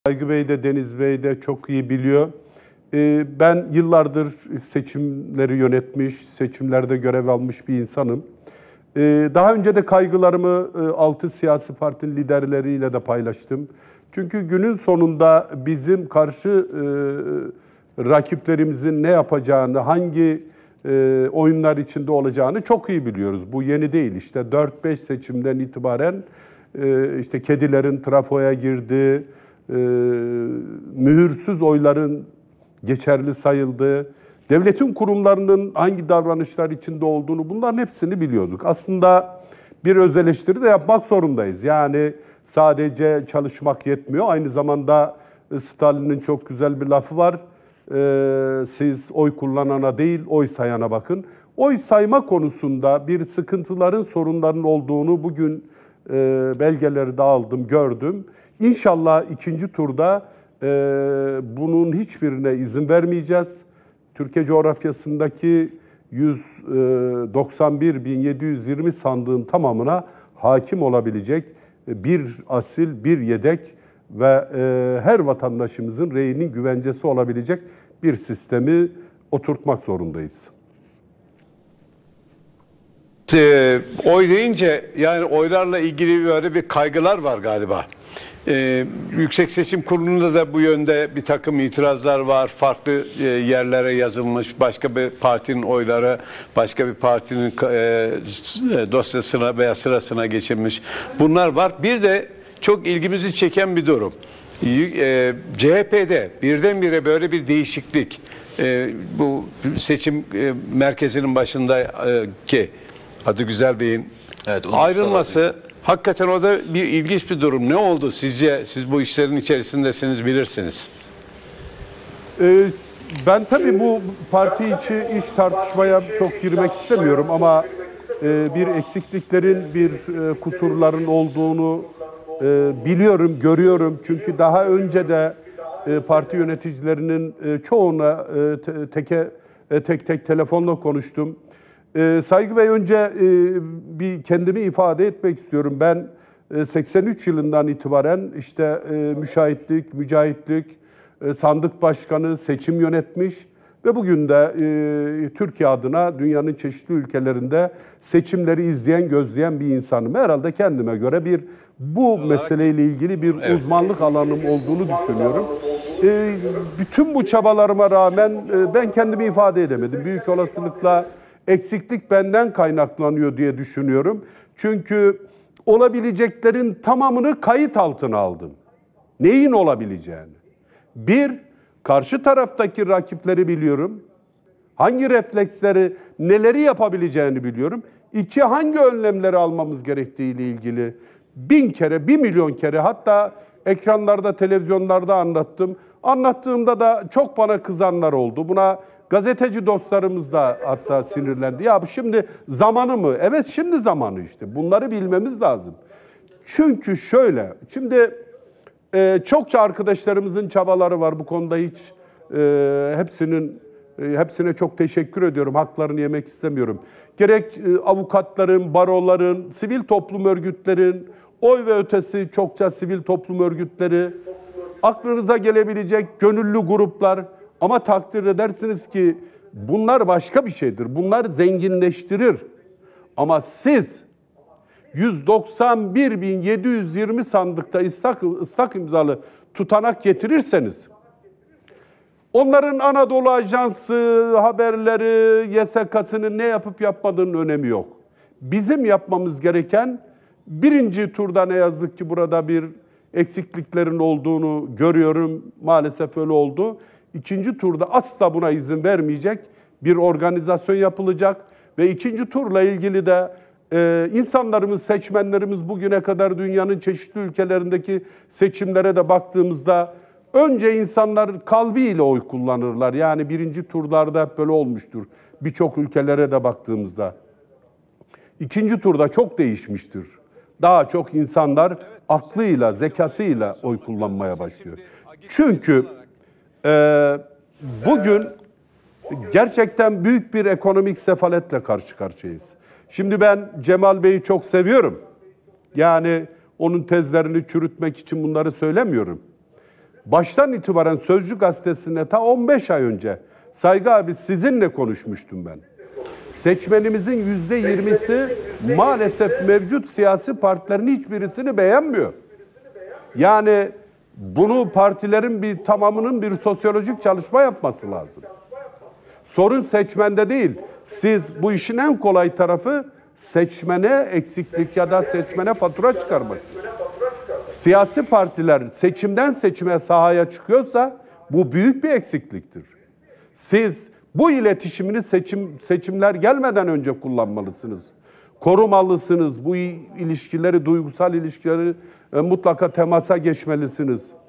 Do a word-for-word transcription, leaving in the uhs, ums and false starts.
Saygı Bey de Deniz Bey de çok iyi biliyor. Ben yıllardır seçimleri yönetmiş, seçimlerde görev almış bir insanım. Daha önce de kaygılarımı altı siyasi partinin liderleriyle de paylaştım. Çünkü günün sonunda bizim karşı rakiplerimizin ne yapacağını, hangi oyunlar içinde olacağını çok iyi biliyoruz. Bu yeni değil. İşte dört beş seçimden itibaren işte kedilerin trafoya girdiği, Ee, mühürsüz oyların geçerli sayıldığı, devletin kurumlarının hangi davranışlar içinde olduğunu, bunların hepsini biliyorduk. Aslında bir öz eleştiri de yapmak zorundayız. Yani sadece çalışmak yetmiyor. Aynı zamanda Stalin'in çok güzel bir lafı var. Ee, siz oy kullanana değil, oy sayana bakın. Oy sayma konusunda bir sıkıntıların, sorunların olduğunu bugün e, belgeleri de aldım, gördüm. İnşallah ikinci turda e, bunun hiçbirine izin vermeyeceğiz. Türkiye coğrafyasındaki yüz doksan bir bin yedi yüz yirmi sandığın tamamına hakim olabilecek bir asil, bir yedek ve e, her vatandaşımızın reyinin güvencesi olabilecek bir sistemi oturtmak zorundayız. E, oy deyince yani oylarla ilgili böyle bir kaygılar var galiba. Ee, Yüksek Seçim Kurulu'nda da bu yönde bir takım itirazlar var. Farklı e, yerlere yazılmış, başka bir partinin oyları başka bir partinin e, dosyasına veya sırasına geçilmiş. Bunlar var. Bir de çok ilgimizi çeken bir durum. E, C H P'de birdenbire böyle bir değişiklik, e, bu seçim e, merkezinin başındaki Adı Güzel Bey'in evet, ayrılması. Hakikaten o da bir ilginç bir durum. Ne oldu sizce? Siz bu işlerin içerisindesiniz, bilirsiniz. Ee, ben tabii bu parti içi iş tartışmaya çok girmek istemiyorum ama e, bir eksikliklerin, bir e, kusurların olduğunu e, biliyorum, görüyorum. Çünkü daha önce de e, parti yöneticilerinin e, çoğuna e, te, teke, e, tek tek telefonla konuştum. Ee, Saygı Bey, önce e, bir kendimi ifade etmek istiyorum. Ben e, seksen üç yılından itibaren işte e, müşahitlik, mücahitlik, e, sandık başkanı, seçim yönetmiş ve bugün de e, Türkiye adına dünyanın çeşitli ülkelerinde seçimleri izleyen, gözleyen bir insanım. Herhalde kendime göre bir bu meseleyle ilgili bir evet. uzmanlık alanım olduğunu düşünüyorum. E, bütün bu çabalarıma rağmen e, ben kendimi ifade edemedim. Büyük olasılıkla eksiklik benden kaynaklanıyor diye düşünüyorum. Çünkü olabileceklerin tamamını kayıt altına aldım. Neyin olabileceğini. Bir, karşı taraftaki rakipleri biliyorum. Hangi refleksleri, neleri yapabileceğini biliyorum. İki, hangi önlemleri almamız gerektiğiyle ilgili bin kere, bir milyon kere, hatta ekranlarda, televizyonlarda anlattım. Anlattığımda da çok bana kızanlar oldu. Buna gazeteci dostlarımız da hatta sinirlendi. Ya bu şimdi zamanı mı? Evet, şimdi zamanı işte. Bunları bilmemiz lazım. Çünkü şöyle, şimdi e, çokça arkadaşlarımızın çabaları var bu konuda, hiç e, hepsinin e, hepsine çok teşekkür ediyorum. Haklarını yemek istemiyorum. Gerek e, avukatların, baroların, sivil toplum örgütlerin, oy ve ötesi çokça sivil toplum örgütleri, aklınıza gelebilecek gönüllü gruplar. Ama takdir edersiniz ki bunlar başka bir şeydir. Bunlar zenginleştirir. Ama siz yüz doksan bir bin yedi yüz yirmi sandıkta ıslak, ıslak imzalı tutanak getirirseniz, onların Anadolu Ajansı, haberleri, Y S K'sının ne yapıp yapmadığının önemi yok. Bizim yapmamız gereken, birinci turda ne yazık ki burada bir eksikliklerin olduğunu görüyorum. Maalesef öyle oldu. İkinci turda asla buna izin vermeyecek bir organizasyon yapılacak ve ikinci turla ilgili de e, insanlarımız, seçmenlerimiz bugüne kadar dünyanın çeşitli ülkelerindeki seçimlere de baktığımızda önce insanlar kalbiyle oy kullanırlar. Yani birinci turlarda hep böyle olmuştur. Birçok ülkelere de baktığımızda. İkinci turda çok değişmiştir. Daha çok insanlar aklıyla, zekasıyla oy kullanmaya başlıyor. Çünkü Ee, bugün gerçekten büyük bir ekonomik sefaletle karşı karşıyayız. Şimdi ben Cemal Bey'i çok seviyorum. Yani onun tezlerini çürütmek için bunları söylemiyorum. baştan itibaren Sözcü Gazetesi'nde ta on beş ay önce Saygı abi sizinle konuşmuştum ben. Seçmenimizin yüzde yirmisi maalesef mevcut siyasi partilerin hiçbirisini beğenmiyor. Yani bunu partilerin bir tamamının bir sosyolojik çalışma yapması lazım. Sorun seçmende değil. Siz bu işin en kolay tarafı seçmene eksiklik ya da seçmene fatura çıkarmak. Siyasi partiler seçimden seçime sahaya çıkıyorsa bu büyük bir eksikliktir. Siz bu iletişimini seçim seçimler gelmeden önce kullanmalısınız. Korumalısınız. Bu ilişkileri, duygusal ilişkileri e, mutlaka temasa geçmelisiniz.